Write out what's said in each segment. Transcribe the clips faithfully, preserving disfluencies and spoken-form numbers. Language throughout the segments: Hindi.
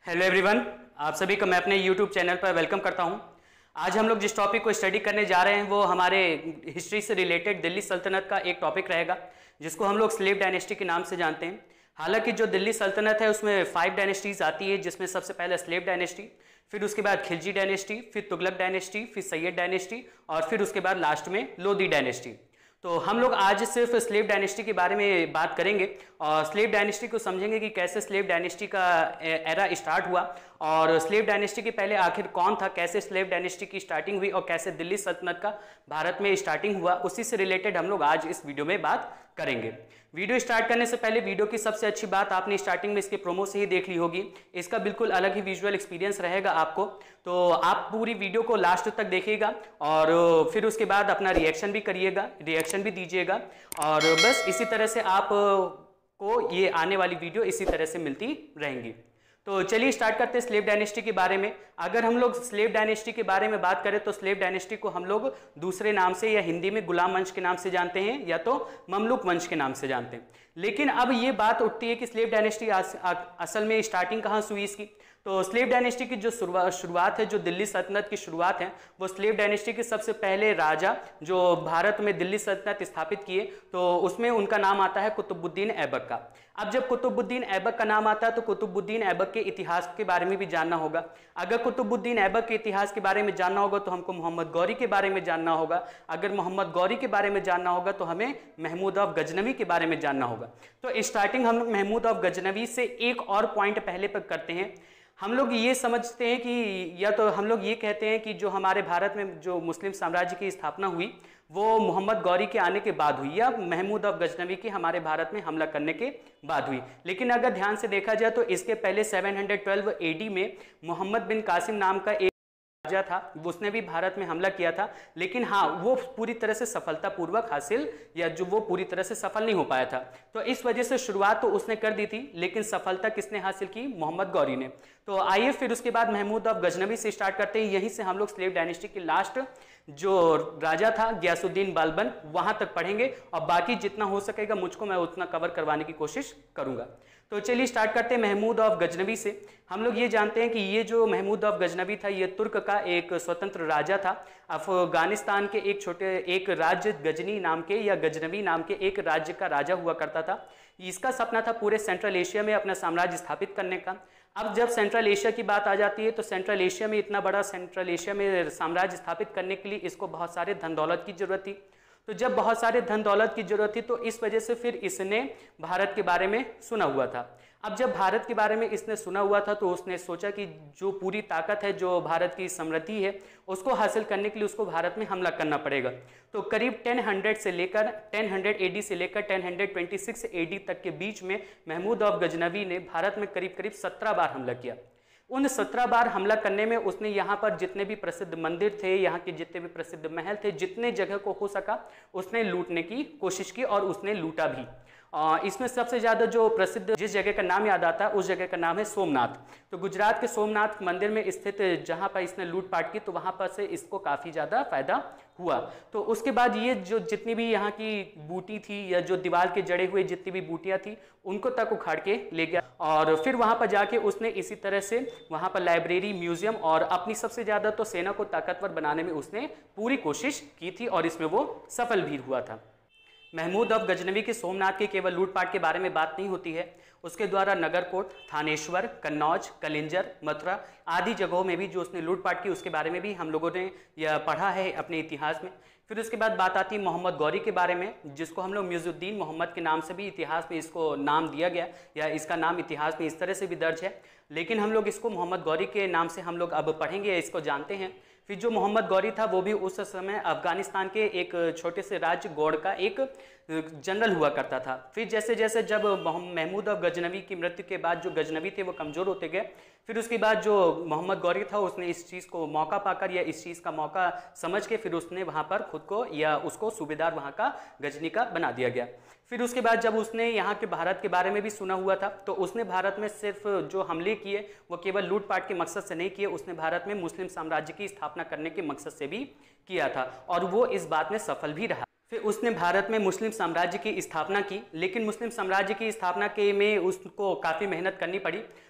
हेलो एवरीवन, आप सभी को मैं अपने यूट्यूब चैनल पर वेलकम करता हूं। आज हम लोग जिस टॉपिक को स्टडी करने जा रहे हैं वो हमारे हिस्ट्री से रिलेटेड दिल्ली सल्तनत का एक टॉपिक रहेगा, जिसको हम लोग स्लेव डायनेस्टी के नाम से जानते हैं। हालांकि जो दिल्ली सल्तनत है उसमें फाइव डायनेस्टीज आती है, जिसमें सबसे पहले स्लेव डायनेस्टी, फिर उसके बाद खिलजी डायनेस्टी, फिर तुगलक डायनेस्टी, फिर सैयद डायनेस्टी और फिर उसके बाद लास्ट में लोधी डायनेस्टी। तो हम लोग आज सिर्फ स्लेव डायनेस्टी के बारे में बात करेंगे और स्लेव डायनेस्टी को समझेंगे कि कैसे स्लेव डायनेस्टी का एरा स्टार्ट हुआ और स्लेव डायनेस्टी के पहले आखिर कौन था, कैसे स्लेव डायनेस्टी की स्टार्टिंग हुई और कैसे दिल्ली सल्तनत का भारत में स्टार्टिंग हुआ, उसी से रिलेटेड हम लोग आज इस वीडियो में बात करेंगे। वीडियो स्टार्ट करने से पहले वीडियो की सबसे अच्छी बात आपने स्टार्टिंग में इसके प्रोमो से ही देख ली होगी। इसका बिल्कुल अलग ही विजुअल एक्सपीरियंस रहेगा आपको, तो आप पूरी वीडियो को लास्ट तक देखिएगा और फिर उसके बाद अपना रिएक्शन भी करिएगा, रिएक्शन भी दीजिएगा और बस इसी तरह से आप को ये आने वाली वीडियो इसी तरह से मिलती रहेंगी। तो चलिए स्टार्ट करते हैं स्लेव डायनेस्टी के बारे में। अगर हम लोग स्लेव डायनेस्टी के बारे में बात करें तो स्लेव डायनेस्टी को हम लोग दूसरे नाम से या हिंदी में गुलाम वंश के नाम से जानते हैं या तो ममलुक वंश के नाम से जानते हैं। लेकिन अब ये बात उठती है कि स्लेव डायनेस्टी असल में स्टार्टिंग कहाँ से हुई इसकी। तो स्लेव डायनेस्टी की जो शुरुआत है, जो दिल्ली सल्तनत की शुरुआत है, वो स्लेव डायनेस्टी के सबसे पहले राजा जो भारत में दिल्ली सल्तनत स्थापित किए तो उसमें उनका नाम आता है कुतुबुद्दीन ऐबक का। अब जब कुतुबुद्दीन ऐबक का नाम आता है तो कुतुबुद्दीन ऐबक के इतिहास के बारे में भी जानना होगा। अगर कुतुबुद्दीन ऐबक के इतिहास के बारे में जानना होगा तो हमको मोहम्मद गौरी के बारे में जानना होगा। अगर मोहम्मद गौरी के बारे में जानना होगा तो हमें महमूद ऑफ गजनवी के बारे में जानना होगा। तो स्टार्टिंग हम लोग महमूद ऑफ गजनवी से एक और पॉइंट पहले पर करते हैं। हम लोग ये समझते हैं कि या तो हम लोग ये कहते हैं कि जो हमारे भारत में जो मुस्लिम साम्राज्य की स्थापना हुई वो मोहम्मद गौरी के आने के बाद हुई या महमूद ऑफ गजनवी की हमारे भारत में हमला करने के बाद हुई। लेकिन अगर ध्यान से देखा जाए तो इसके पहले सात सौ बारह एडी में मोहम्मद बिन कासिम नाम का एक राजा था, उसने भी भारत में हमला किया था। लेकिन हाँ, वो पूरी तरह से सफलतापूर्वक हासिल या जो वो पूरी तरह से सफल नहीं हो पाया था। तो इस वजह से शुरुआत तो उसने कर दी थी, लेकिन सफलता किसने हासिल की? मोहम्मद गौरी ने। तो आइए फिर उसके बाद महमूद ऑफ गजनवी से स्टार्ट करते हैं। यहीं से हम लोग स्लेव डायनेस्टी के लास्ट जो राजा था गयासुद्दीन बालबन वहां तक पढ़ेंगे और बाकी जितना हो सकेगा मुझको मैं उतना कवर करवाने की कोशिश करूंगा। तो चलिए स्टार्ट करते हैं महमूद ऑफ गजनवी से। हम लोग ये जानते हैं कि ये जो महमूद ऑफ गजनवी था ये तुर्क का एक स्वतंत्र राजा था। अफगानिस्तान के एक छोटे एक राज्य गजनी नाम के या गजनवी नाम के एक राज्य का राजा हुआ करता था। इसका सपना था पूरे सेंट्रल एशिया में अपना साम्राज्य स्थापित करने का। अब जब सेंट्रल एशिया की बात आ जाती है तो सेंट्रल एशिया में इतना बड़ा सेंट्रल एशिया में साम्राज्य स्थापित करने के लिए इसको बहुत सारे धन दौलत की जरूरत थी। तो जब बहुत सारे धन दौलत की जरूरत थी तो इस वजह से फिर इसने भारत के बारे में सुना हुआ था। अब जब भारत के बारे में इसने सुना हुआ था तो उसने सोचा कि जो पूरी ताकत है, जो भारत की समृद्धि है, उसको हासिल करने के लिए उसको भारत में हमला करना पड़ेगा। तो करीब दस सौ से लेकर दस सौ एडी से लेकर दस सौ छब्बीस एडी तक के बीच में महमूद ऑफ गजनवी ने भारत में करीब करीब सत्रह बार हमला किया। उन सत्रह बार हमला करने में उसने यहाँ पर जितने भी प्रसिद्ध मंदिर थे, यहाँ के जितने भी प्रसिद्ध महल थे, जितने जगह को हो सका उसने लूटने की कोशिश की और उसने लूटा भी। आ, इसमें सबसे ज़्यादा जो प्रसिद्ध जिस जगह का नाम याद आता है उस जगह का नाम है सोमनाथ। तो गुजरात के सोमनाथ मंदिर में स्थित जहाँ पर इसने लूटपाट की तो वहाँ पर से इसको काफ़ी ज़्यादा फायदा हुआ। तो उसके बाद ये जो जितनी भी यहाँ की बूटी थी या जो दीवार के जड़े हुए जितनी भी बूटियाँ थी उनको तक उखाड़ के ले गया और फिर वहाँ पर जाके उसने इसी तरह से वहाँ पर लाइब्रेरी, म्यूजियम और अपनी सबसे ज़्यादा तो सेना को ताकतवर बनाने में उसने पूरी कोशिश की थी और इसमें वो सफल भी हुआ था। महमूद ऑफ गजनवी के सोमनाथ के केवल लूटपाट के बारे में बात नहीं होती है, उसके द्वारा नगरकोट, थानेश्वर, कन्नौज, कलिंजर, मथुरा आदि जगहों में भी जो उसने लूटपाट की उसके बारे में भी हम लोगों ने यह पढ़ा है अपने इतिहास में। फिर उसके बाद बात आती है मोहम्मद गौरी के बारे में, जिसको हम लोग म्यूजुद्दीन मोहम्मद के नाम से भी इतिहास में इसको नाम दिया गया या इसका नाम इतिहास में इस तरह से भी दर्ज है। लेकिन हम लोग इसको मोहम्मद गौरी के नाम से हम लोग अब पढ़ेंगे, इसको जानते हैं। फिर जो मोहम्मद गौरी था वो भी उस समय अफगानिस्तान के एक छोटे से राज्य गौड़ का एक जनरल हुआ करता था। फिर जैसे जैसे जब महमूद ऑफ गजनवी की मृत्यु के बाद जो गजनवी थे वो कमज़ोर होते गए, फिर उसके बाद जो मोहम्मद गौरी था उसने इस चीज़ को मौका पाकर या इस चीज़ का मौका समझ के फिर उसने वहाँ पर खुद को या उसको सूबेदार वहाँ का गजनी का बना दिया गया। फिर उसके बाद जब उसने यहाँ के भारत के बारे में भी सुना हुआ था तो उसने भारत में सिर्फ जो हमले किए वो केवल लूटपाट के मकसद से नहीं किए, उसने भारत में मुस्लिम साम्राज्य की स्थापना करने के मकसद से भी किया था और वो इस बात में सफल भी रहा। फिर उसने भारत में मुस्लिम साम्राज्य की स्थापना की, लेकिन मुस्लिम साम्राज्य की स्थापना के में उसको काफ़ी मेहनत करनी पड़ी।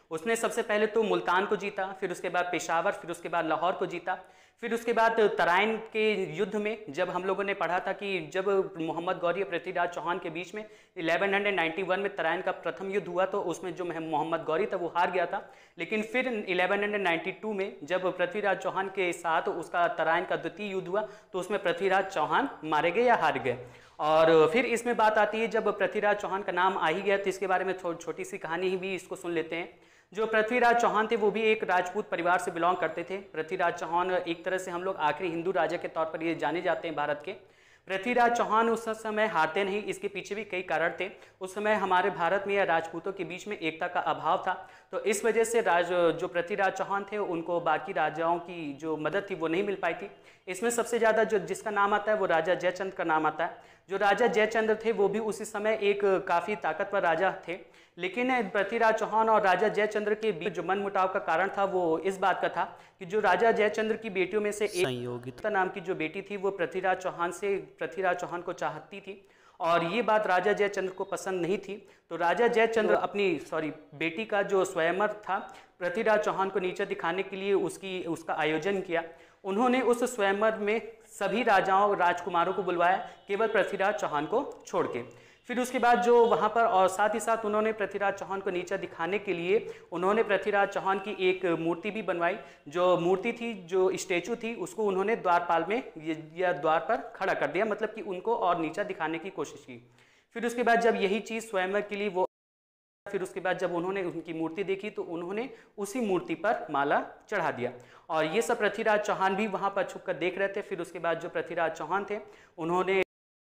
उसने सबसे पहले तो मुल्तान को जीता, फिर उसके बाद पेशावर, फिर उसके बाद लाहौर को जीता। फिर उसके बाद तराइन के युद्ध में जब हम लोगों ने पढ़ा था कि जब मोहम्मद गौरी और पृथ्वीराज चौहान के बीच में ग्यारह सौ इक्यानवे में तराइन का प्रथम युद्ध हुआ, तो उसमें जो मोहम्मद गौरी था वो हार गया था। लेकिन फिर ग्यारह सौ बानवे में जब पृथ्वीराज चौहान के साथ उसका तराइन का द्वितीय युद्ध हुआ तो उसमें पृथ्वीराज चौहान मारे गए या हार गए। और फिर इसमें बात आती है, जब पृथ्वीराज चौहान का नाम आ ही गया तो इसके बारे में छोटी सी कहानी ही भी इसको सुन लेते हैं। जो पृथ्वीराज चौहान थे वो भी एक राजपूत परिवार से बिलोंग करते थे। पृथ्वीराज चौहान एक तरह से हम लोग आखिरी हिंदू राजा के तौर पर ये जाने जाते हैं भारत के। पृथ्वीराज चौहान उस समय हारते नहीं, इसके पीछे भी कई कारण थे। उस समय हमारे भारत में या राजपूतों के बीच में एकता का अभाव था, तो इस वजह से राज जो पृथ्वीराज चौहान थे उनको बाकी राजाओं की जो मदद थी वो नहीं मिल पाई थी। इसमें सबसे ज़्यादा जो जिसका नाम आता है वो राजा जयचंद्र का नाम आता है। जो राजा जयचंद्र थे वो भी उसी समय एक काफ़ी ताकतवर राजा थे, लेकिन पृथ्वीराज चौहान और राजा जयचंद्र के बीच जो मनमुटाव का कारण था वो इस बात का था कि जो राजा जयचंद्र की बेटियों में से एक संयोगिता नाम की जो बेटी थी वो पृथ्वीराज चौहान से पृथ्वीराज चौहान को चाहती थी, और ये बात राजा जयचंद्र को पसंद नहीं थी। तो राजा जयचंद्र अपनी सॉरी बेटी का जो स्वयंवर था पृथ्वीराज चौहान को नीचे दिखाने के लिए उसकी उसका आयोजन किया। उन्होंने उस स्वयंवर में सभी राजाओं राजकुमारों को बुलवाया, केवल पृथ्वीराज चौहान को छोड़ के। फिर उसके बाद जो वहाँ पर और साथ ही साथ उन्होंने पृथ्वीराज चौहान को नीचा दिखाने के लिए उन्होंने पृथ्वीराज चौहान की एक मूर्ति भी बनवाई। जो मूर्ति थी, जो स्टेचू थी, उसको उन्होंने द्वारपाल में या द्वार पर खड़ा कर दिया, मतलब कि उनको और नीचा दिखाने की कोशिश की। फिर उसके बाद जब यही चीज़ स्वयंवर के लिए वो फिर उसके बाद जब उन्होंने उनकी मूर्ति देखी तो उन्होंने उसी मूर्ति पर माला चढ़ा दिया, और ये सब पृथ्वीराज चौहान भी वहाँ पर छुप कर देख रहे थे। फिर उसके बाद जो पृथ्वीराज चौहान थे उन्होंने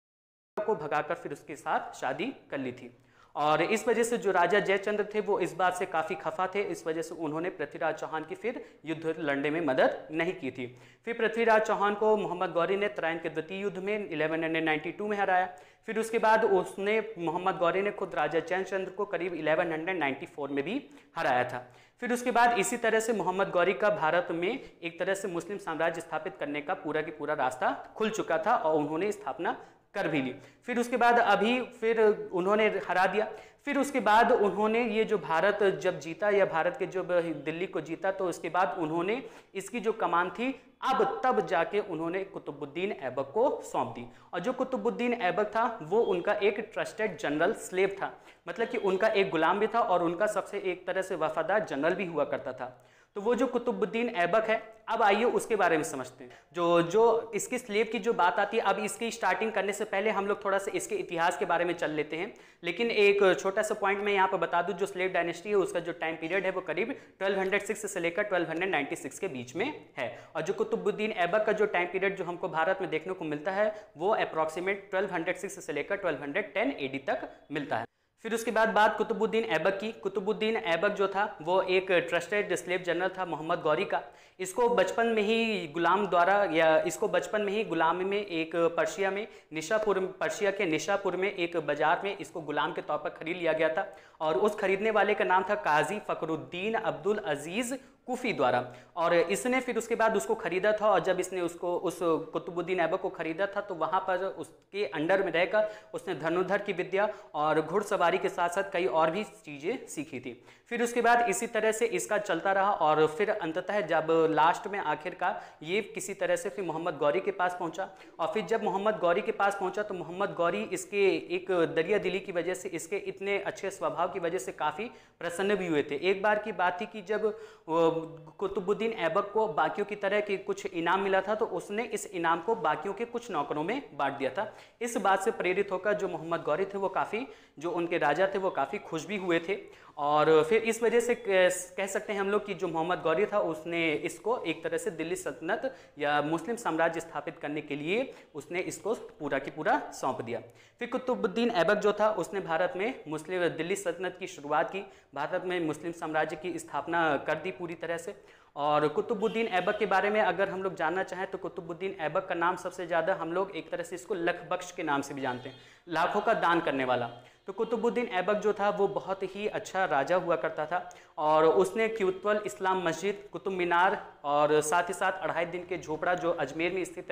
को भगाकर फिर उसके साथ शादी कर ली थी, और इस वजह से जो राजा जयचंद्र थे वो इस बात से काफ़ी खफा थे। इस वजह से उन्होंने पृथ्वीराज चौहान की फिर युद्ध लड़ने में मदद नहीं की थी। फिर पृथ्वीराज चौहान को मोहम्मद गौरी ने तराइन के द्वितीय युद्ध में ग्यारह सौ बानवे में हराया। फिर उसके बाद उसने मोहम्मद गौरी ने खुद राजा जयचंद्र को करीब ग्यारह सौ चौरानवे में भी हराया था। फिर उसके बाद इसी तरह से मोहम्मद गौरी का भारत में एक तरह से मुस्लिम साम्राज्य स्थापित करने का पूरा की पूरा रास्ता खुल चुका था, और उन्होंने स्थापना कर भी ली। फिर उसके बाद अभी फिर उन्होंने हरा दिया। फिर उसके बाद उन्होंने ये जो भारत जब जीता या भारत के जब दिल्ली को जीता तो उसके बाद उन्होंने इसकी जो कमान थी अब तब जाके उन्होंने कुतुबुद्दीन ऐबक को सौंप दी। और जो कुतुबुद्दीन ऐबक था वो उनका एक ट्रस्टेड जनरल स्लेव था, मतलब कि उनका एक गुलाम भी था और उनका सबसे एक तरह से वफादार जनरल भी हुआ करता था। तो वो जो कुतुबुद्दीन ऐबक है, अब आइए उसके बारे में समझते हैं। जो जो इसके स्लेव की जो बात आती है, अब इसकी स्टार्टिंग करने से पहले हम लोग थोड़ा सा इसके इतिहास के बारे में चल लेते हैं। लेकिन एक छोटा सा पॉइंट मैं यहाँ पर बता दूं, जो स्लेव डायनेस्टी है उसका जो टाइम पीरियड है वो करीब बारह सौ छह से लेकर बारह सौ छियानवे के बीच में है, और जो कुतुबुद्दीन ऐबक का जो टाइम पीरियड जो हमको भारत में देखने को मिलता है वो अप्रॉक्सीमेट बारह सौ छह से लेकर बारह सौ दस एडी तक मिलता है। फिर उसके बाद बात कुतुबुद्दीन ऐबक की। कुतुबुद्दीन ऐबक जो था वो एक ट्रस्टेड स्लेव जनरल था मोहम्मद गौरी का। इसको बचपन में ही गुलाम द्वारा या इसको बचपन में ही गुलामी में एक पर्शिया में निशापुर पर्शिया के निशापुर में एक बाजार में इसको गुलाम के तौर पर खरीद लिया गया था, और उस खरीदने वाले का नाम था काजी फखरुद्दीन अब्दुल अजीज़ कुफी द्वारा। और इसने फिर उसके बाद उसको खरीदा था, और जब इसने उसको उस कुतुबुद्दीन ऐबक को खरीदा था तो वहाँ पर उसके अंडर में रहकर उसने धनुर्धर की विद्या और घुड़सवारी के साथ साथ कई और भी चीज़ें सीखी थी। फिर उसके बाद इसी तरह से इसका चलता रहा, और फिर अंततः जब लास्ट में आखिरकार ये किसी तरह से फिर मोहम्मद गौरी के पास पहुँचा, और फिर जब मोहम्मद गौरी के पास पहुँचा तो मोहम्मद गौरी इसके एक दरिया दिली की वजह से, इसके इतने अच्छे स्वभाव की वजह से काफ़ी प्रसन्न भी हुए थे। एक बार की बात थी कि जब कुतुबुद्दीन ऐबक को बाकियों की तरह की कुछ इनाम मिला था तो उसने इस इनाम को बाकियों के कुछ नौकरों में बांट दिया था। इस बात से प्रेरित होकर जो मोहम्मद गौरी थे वो काफ़ी, जो उनके राजा थे वो काफ़ी खुश भी हुए थे, और फिर इस वजह से कह सकते हैं हम लोग कि जो मोहम्मद गौरी था उसने इसको एक तरह से दिल्ली सल्तनत या मुस्लिम साम्राज्य स्थापित करने के लिए उसने इसको पूरा की पूरा सौंप दिया। फिर कुतुबुद्दीन ऐबक जो था उसने भारत में मुस्लिम दिल्ली सल्तनत की शुरुआत की, भारत में मुस्लिम साम्राज्य की स्थापना कर दी पूरी तरह से। और कुतुबुद्दीन ऐबक के बारे में अगर हम लोग जानना चाहें तो कुतुबुद्दीन ऐबक का नाम सबसे ज़्यादा हम लोग एक तरह से इसको लख बख्श के नाम से भी जानते हैं, लाखों का दान करने वाला। तो कुतुबुद्दीन ऐबक जो था वो बहुत ही अच्छा राजा हुआ करता था, और उसने क्यूतवल इस्लाम मस्जिद, कुतुब मीनार और साथ ही साथ अढ़ाई दिन के झोपड़ा जो अजमेर में स्थित है,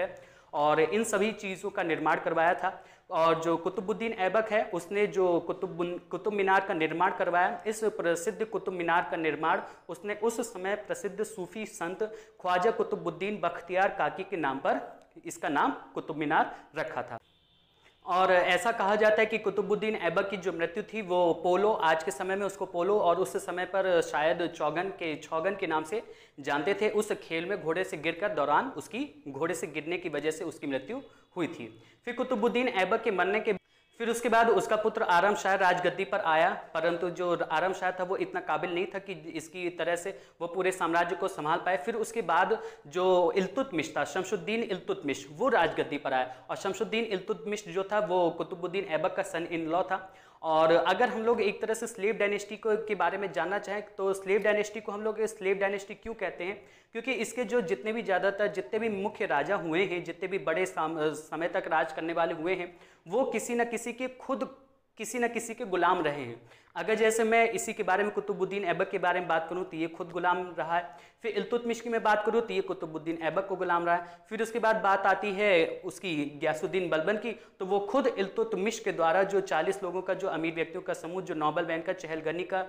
और इन सभी चीज़ों का निर्माण करवाया था। और जो कुतुबुद्दीन ऐबक है उसने जो कुतुब कुतुब मीनार का निर्माण करवाया, इस प्रसिद्ध कुतुब मीनार का निर्माण उसने उस समय प्रसिद्ध सूफी संत ख्वाजा कुतुबुद्दीन बख्तियार काकी के नाम पर इसका नाम कुतुब मीनार रखा था। और ऐसा कहा जाता है कि कुतुबुद्दीन ऐबक की जो मृत्यु थी वो पोलो, आज के समय में उसको पोलो और उस समय पर शायद चौगन के छौगन के नाम से जानते थे, उस खेल में घोड़े से गिरकर दौरान उसकी घोड़े से गिरने की वजह से उसकी मृत्यु हुई थी। फिर कुतुबुद्दीन ऐबक के मरने के फिर उसके बाद उसका पुत्र आरम शाह राजगद्दी पर आया, परंतु जो आरम शाह था वो इतना काबिल नहीं था कि इसकी तरह से वो पूरे साम्राज्य को संभाल पाए। फिर उसके बाद जो इल्तुतमिश था, शमशुद्दीन इल्तुतमिश, वो राजगद्दी पर आया और शमशुद्दीन इल्तुतमिश जो था वो कुतुबुद्दीन ऐबक का सन इन लॉ था। और अगर हम लोग एक तरह से स्लेव डायनेस्टी को के बारे में जानना चाहें तो स्लेव डायनेस्टी को हम लोग स्लेव डायनेस्टी क्यों कहते हैं, क्योंकि इसके जो जितने भी ज़्यादातर जितने भी मुख्य राजा हुए हैं, जितने भी बड़े समय तक राज करने वाले हुए हैं, वो किसी न किसी के खुद किसी न किसी के गुलाम रहे हैं। अगर जैसे मैं इसी के बारे में कुतुबुद्दीन ऐबक के बारे में बात करूं तो ये खुद गुलाम रहा है। फिर इल्तुतमिश की मैं बात करूं तो ये कुतुबुद्दीन ऐबक को गुलाम रहा है। फिर उसके बाद बात आती है उसकी गयासुद्दीन बलबन की, तो वो खुद इल्तुतमिश के द्वारा जो चालीस लोगों का जो अमीर व्यक्तियों का समूह, जो नोबल बैंक का चहलगनी का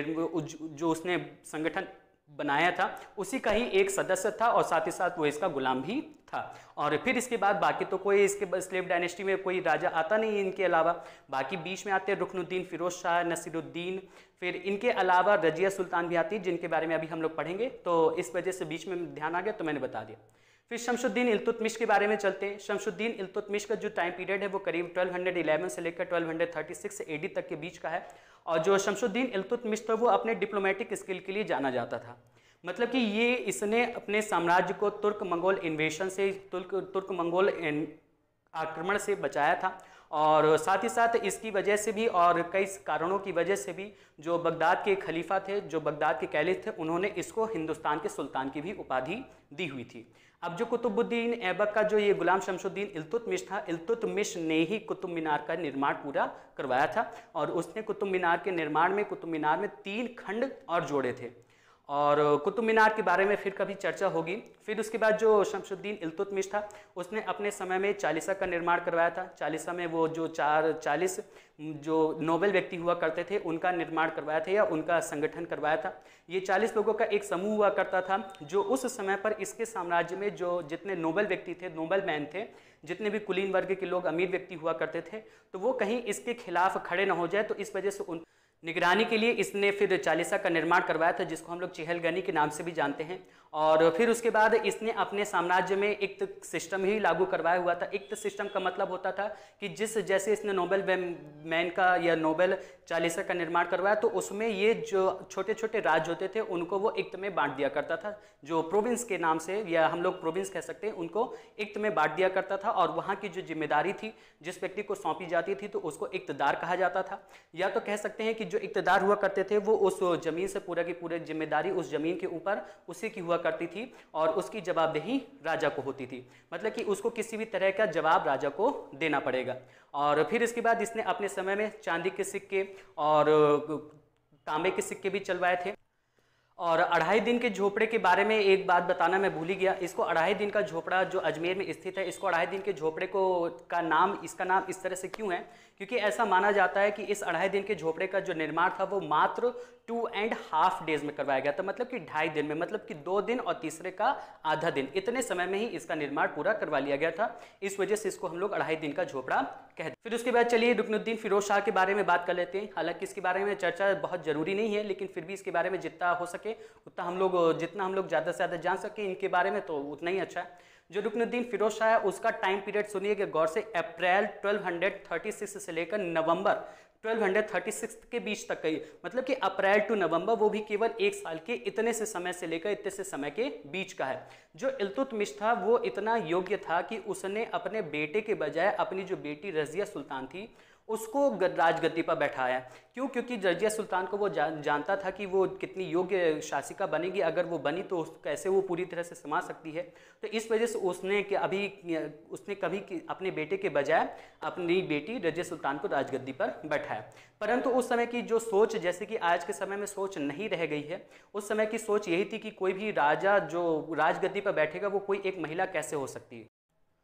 जो उसने संगठन बनाया था, उसी का ही एक सदस्य था और साथ ही साथ वो इसका गुलाम भी था। और फिर इसके बाद बाकी तो कोई इसके स्लेव डायनेस्टी में कोई राजा आता नहीं इनके अलावा। बाकी बीच में आते हैं रुकनुद्दीन फिरोज शाह, नसीरुद्दीन, फिर इनके अलावा रजिया सुल्तान भी आती है जिनके बारे में अभी हम लोग पढ़ेंगे, तो इस वजह से बीच में ध्यान आ गया तो मैंने बता दिया। फिर शमशुद्दीन इल्तुतमिश के बारे में चलते हैं। शमशुद्दीन इल्तुतमिश का जो टाइम पीरियड है वो करीब बारह सौ ग्यारह से लेकर बारह सौ छत्तीस एडी तक के बीच का है। और जो शमशुद्दीन इल्तुतमिश था वो अपने डिप्लोमेटिक स्किल के लिए जाना जाता था। मतलब कि ये इसने अपने साम्राज्य को तुर्क मंगोल इन्वेशन से तुर्क तुर्क मंगोल आक्रमण से बचाया था। और साथ ही साथ इसकी वजह से भी और कई कारणों की वजह से भी जो बगदाद के खलीफा थे, जो बगदाद के कैलिफ थे, उन्होंने इसको हिंदुस्तान के सुल्तान की भी उपाधि दी हुई थी। अब जो कुतुबुद्दीन ऐबक का जो ये गुलाम शमशुद्दीन इल्तुतमिश था, इल्तुतमिश ने ही कुतुब मीनार का निर्माण पूरा करवाया था। और उसने कुतुब मीनार के निर्माण में कुतुब मीनार में तीन खंड और जोड़े थे और कुतुब मीनार के बारे में फिर कभी चर्चा होगी। फिर उसके बाद जो शमशुद्दीन इल्तुतमिश था उसने अपने समय में चालीसा का निर्माण करवाया था। चालीसा में वो जो चार चालीस जो नोबेल व्यक्ति हुआ करते थे उनका निर्माण करवाया था या उनका संगठन करवाया था। ये चालीस लोगों का एक समूह हुआ करता था जो उस समय पर इसके साम्राज्य में जो जितने नोबेल व्यक्ति थे, नोबेल मैन थे, जितने भी कुलीन वर्ग के लोग अमीर व्यक्ति हुआ करते थे, तो वो कहीं इसके खिलाफ खड़े न हो जाए, तो इस वजह से उन निगरानी के लिए इसने फिर चालीसा का निर्माण करवाया था, जिसको हम लोग चहलगनी के नाम से भी जानते हैं। और फिर उसके बाद इसने अपने साम्राज्य में इक्त सिस्टम ही लागू करवाया हुआ था। इक्त सिस्टम का मतलब होता था कि जिस जैसे इसने नोबेल मैन का या नोबेल चालीसा का निर्माण करवाया, तो उसमें ये जो छोटे छोटे राज्य होते थे उनको वो इक्त में बांट दिया करता था, जो प्रोविंस के नाम से या हम लोग प्रोविंस कह सकते हैं, उनको इक्त में बांट दिया करता था। और वहाँ की जो जिम्मेदारी थी जिस व्यक्ति को सौंपी जाती थी तो उसको इक्तदार कहा जाता था। या तो कह सकते हैं कि जो इक्तदार हुआ करते थे वो उस जमीन से पूरा की पूरी जिम्मेदारी उस जमीन के ऊपर उसी की हुआ करती थी और उसकी जवाबदेही राजा को होती थी। मतलब कि उसको किसी भी तरह का जवाब राजा को देना पड़ेगा। और फिर इसके बाद इसने अपने समय में चांदी के सिक्के और तांबे के सिक्के भी चलवाए थे। और अढ़ाई दिन के झोपड़े के बारे में एक बात बताना मैं भूल ही गया। इसको अढ़ाई दिन का झोपड़ा जो अजमेर में स्थित है, इसको अढ़ाई दिन के झोपड़े को का नाम इसका नाम इस तरह से क्यों है, क्योंकि ऐसा माना जाता है कि इस अढ़ाई दिन के झोपड़े का जो निर्माण था वो मात्र टू एंड हाफ डेज में करवाया गया था। मतलब कि ढाई दिन में, मतलब कि दो दिन और तीसरे का आधा दिन, इतने समय में ही इसका निर्माण पूरा करवा लिया गया था। इस वजह से इसको हम लोग अढ़ाई दिन का झोपड़ा कहते हैं। फिर उसके बाद चलिए रुकनुद्दीन फिरोज शाह के बारे में बात कर लेते हैं। हालांकि इसके बारे में चर्चा बहुत जरूरी नहीं है, लेकिन फिर भी इसके बारे में जितना हो सके उतना हम लोग जितना हम लोग ज़्यादा से ज़्यादा जान सके इनके बारे में तो उतना ही अच्छा है। जो रुकनुद्दीन फिरोज शाह है उसका टाइम पीरियड सुनिएगा गौर से, अप्रैल बारह सौ छत्तीस से लेकर नवंबर बारह सौ छत्तीस के बीच तक का ही, मतलब कि अप्रैल टू नवंबर, वो भी केवल एक साल के इतने से समय से लेकर इतने से समय के बीच का है। जो इल्तुतमिश था वो इतना योग्य था कि उसने अपने बेटे के बजाय अपनी जो बेटी रजिया सुल्तान थी उसको राजगद्दी पर बैठाया। क्यों? क्योंकि रजिया सुल्तान को वो जा, जानता था कि वो कितनी योग्य शासिका बनेगी, अगर वो बनी तो कैसे वो पूरी तरह से संभाल सकती है। तो इस वजह से उसने कि अभी उसने कभी कि अपने बेटे के बजाय अपनी बेटी रजिया सुल्तान को राजगद्दी पर बैठाया। परंतु उस समय की जो सोच, जैसे कि आज के समय में सोच नहीं रह गई है, उस समय की सोच यही थी कि कोई भी राजा जो राजगद्दी पर बैठेगा वो कोई एक महिला कैसे हो सकती है।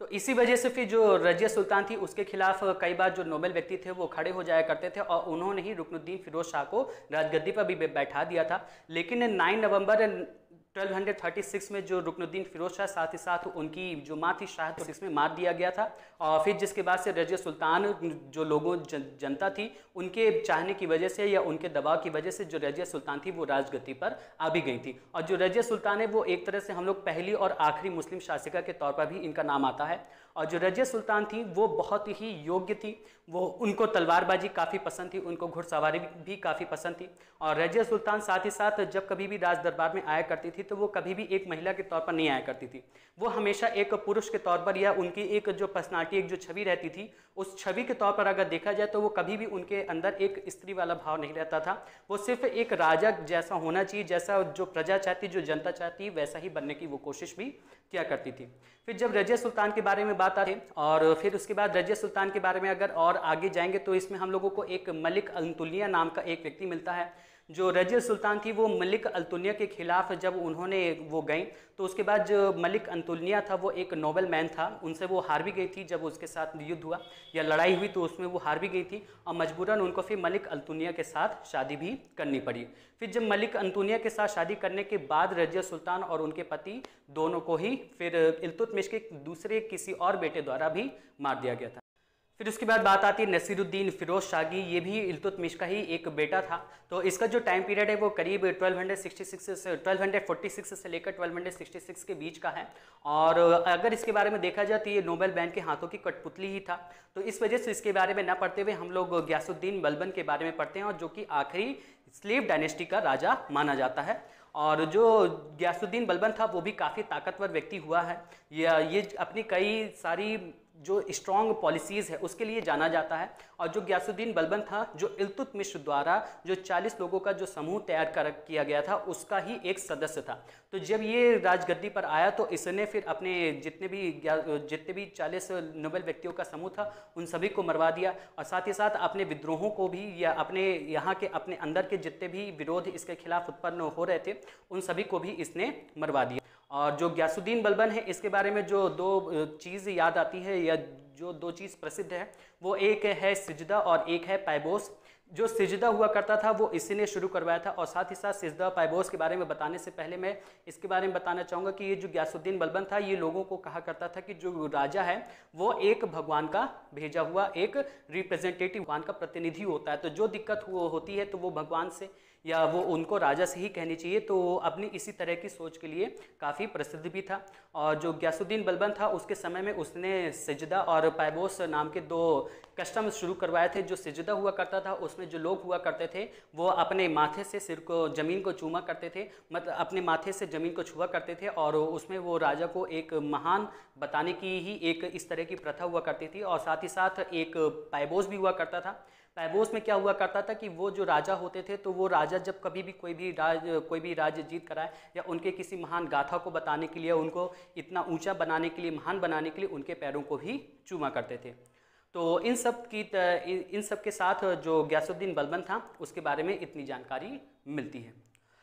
तो इसी वजह से फिर जो रजिया सुल्तान थी उसके खिलाफ कई बार जो नोबल व्यक्ति थे वो खड़े हो जाया करते थे और उन्होंने ही रुकनुद्दीन फिरोज शाह को राजगद्दी पर भी बैठा दिया था। लेकिन नौ नवंबर बारह सौ छत्तीस में जो रुकनुद्दीन फिरोज शाह साथ ही साथ उनकी जो माँ थी शाह तो इसमें मार दिया गया था। और फिर जिसके बाद से रजिया सुल्तान जो लोगों जन, जनता थी उनके चाहने की वजह से या उनके दबाव की वजह से जो रजिया सुल्तान थी वो राजगद्दी पर आ भी गई थी। और जो रजिया सुल्तान है वो एक तरह से हम लोग पहली और आखिरी मुस्लिम शासिका के तौर पर भी इनका नाम आता है। और जो रजिया सुल्तान थी वो बहुत ही योग्य थी, वो उनको तलवारबाजी काफ़ी पसंद थी, उनको घुड़सवारी भी काफ़ी पसंद थी। और रजिया सुल्तान साथ ही साथ जब कभी भी राज दरबार में आया करती थी तो वो कभी भी एक महिला के तौर पर नहीं आया करती थी, वो हमेशा एक पुरुष के तौर पर या उनकी एक जो पर्सनालिटी एक जो छवि रहती थी उस छवि के तौर पर अगर देखा जाए तो वो कभी भी उनके अंदर एक स्त्री वाला भाव नहीं रहता था। वो सिर्फ एक राजा जैसा होना चाहिए, जैसा जो प्रजा चाहती, जो जनता चाहती, वैसा ही बनने की वो कोशिश भी किया करती थी। फिर जब रजिया सुल्तान के बारे में बात आती और फिर उसके बाद रजिया सुल्तान के बारे में अगर और आगे जाएंगे तो इसमें हम लोगों को एक मलिक अल-तुनिया नाम का एक व्यक्ति मिलता है। जो रजिया सुल्तान थी वो मलिक अल-तुनिया के खिलाफ जब उन्होंने वो गई तो उसके बाद जो मलिक अल-तुनिया था वो एक नोबल मैन था, उनसे वो हार भी गई थी। जब उसके साथ युद्ध हुआ या लड़ाई हुई तो उसमें वो हार भी गई थी और मजबूरन उनको फिर मलिक अल-तुनिया के साथ शादी भी करनी पड़ी। फिर जब मलिक अल-तुनिया के साथ शादी करने के बाद रजिया सुल्तान और उनके पति दोनों को ही फिर इल्तुतमिश के दूसरे किसी और बेटे द्वारा भी मार दिया गया था। फिर उसके बाद बात आती है नसीरुद्दीन फिरोज शाह की, ये भी इल्तुतमिश का ही एक बेटा था। तो इसका जो टाइम पीरियड है वो करीब बारह सौ छियासठ से बारह सौ छियालीस से लेकर बारह सौ छियासठ के बीच का है। और अगर इसके बारे में देखा जाए तो ये नोबल बैन के हाथों की कठपुतली ही था। तो इस वजह से इसके बारे में ना पढ़ते हुए हम लोग गयासुद्दीन बलबन के बारे में पढ़ते हैं और जो कि आखिरी स्लेव डायनेस्टी का राजा माना जाता है। और जो गयासुद्दीन बलबन था वो भी काफ़ी ताकतवर व्यक्ति हुआ है, या ये अपनी कई सारी जो स्ट्रॉन्ग पॉलिसीज़ है उसके लिए जाना जाता है। और जो गयासुद्दीन बलबन था जो इल्तुतमिश द्वारा जो चालीस लोगों का जो समूह तैयार कर किया गया था उसका ही एक सदस्य था। तो जब ये राजगद्दी पर आया तो इसने फिर अपने जितने भी जितने भी चालीस नोबल व्यक्तियों का समूह था उन सभी को मरवा दिया और साथ ही साथ अपने विद्रोहों को भी या अपने यहाँ के अपने अंदर के जितने भी विरोध इसके खिलाफ उत्पन्न हो रहे थे उन सभी को भी इसने मरवा दिया। और जो गयासुद्दीन बलबन है इसके बारे में जो दो चीज़ याद आती है या जो दो चीज़ प्रसिद्ध है वो एक है सिजदा और एक है पैबोस। जो सिजदा हुआ करता था वो इसी ने शुरू करवाया था। और साथ ही साथ सिजदा पैबोस के बारे में बताने से पहले मैं इसके बारे में बताना चाहूँगा कि ये जो गयासुद्दीन बलबन था ये लोगों को कहा करता था कि जो राजा है वो एक भगवान का भेजा हुआ एक रिप्रेजेंटेटिव, भगवान का प्रतिनिधि होता है। तो जो दिक्कत हो, होती है तो वो भगवान से या वो उनको राजा से ही कहनी चाहिए। तो अपनी इसी तरह की सोच के लिए काफ़ी प्रसिद्ध भी था। और जो गयासुद्दीन बलबन था उसके समय में उसने सिजदा और पैबोस नाम के दो कस्टम शुरू करवाए थे। जो सिजदा हुआ करता था उसमें जो लोग हुआ करते थे वो अपने माथे से सिर को ज़मीन को चूमा करते थे, मतलब अपने माथे से ज़मीन को छुआ करते थे और उसमें वो राजा को एक महान बताने की ही एक इस तरह की प्रथा हुआ करती थी। और साथ ही साथ एक पैबोस भी हुआ करता था। पैबोस में क्या हुआ करता था कि वो जो राजा होते थे तो वो राजा जब कभी भी कोई भी राज कोई भी राज्य जीत कराए या उनके किसी महान गाथा को बताने के लिए, उनको इतना ऊंचा बनाने के लिए, महान बनाने के लिए उनके पैरों को भी चूमा करते थे। तो इन सब की इन सब के साथ जो गयासुद्दीन बलबन था उसके बारे में इतनी जानकारी मिलती है।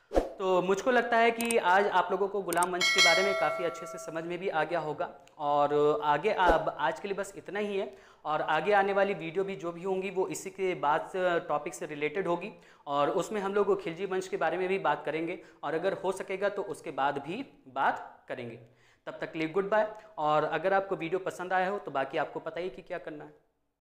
तो मुझको लगता है कि आज आप लोगों को गुलाम वंश के बारे में काफ़ी अच्छे से समझ में भी आ गया होगा। और आगे अब आज के लिए बस इतना ही है। और आगे आने वाली वीडियो भी जो भी होंगी वो इसी के बाद टॉपिक से रिलेटेड होगी और उसमें हम लोग खिलजी वंश के बारे में भी बात करेंगे और अगर हो सकेगा तो उसके बाद भी बात करेंगे। तब तक के लिए गुड बाय। और अगर आपको वीडियो पसंद आया हो तो बाकी आपको पता ही कि क्या करना है।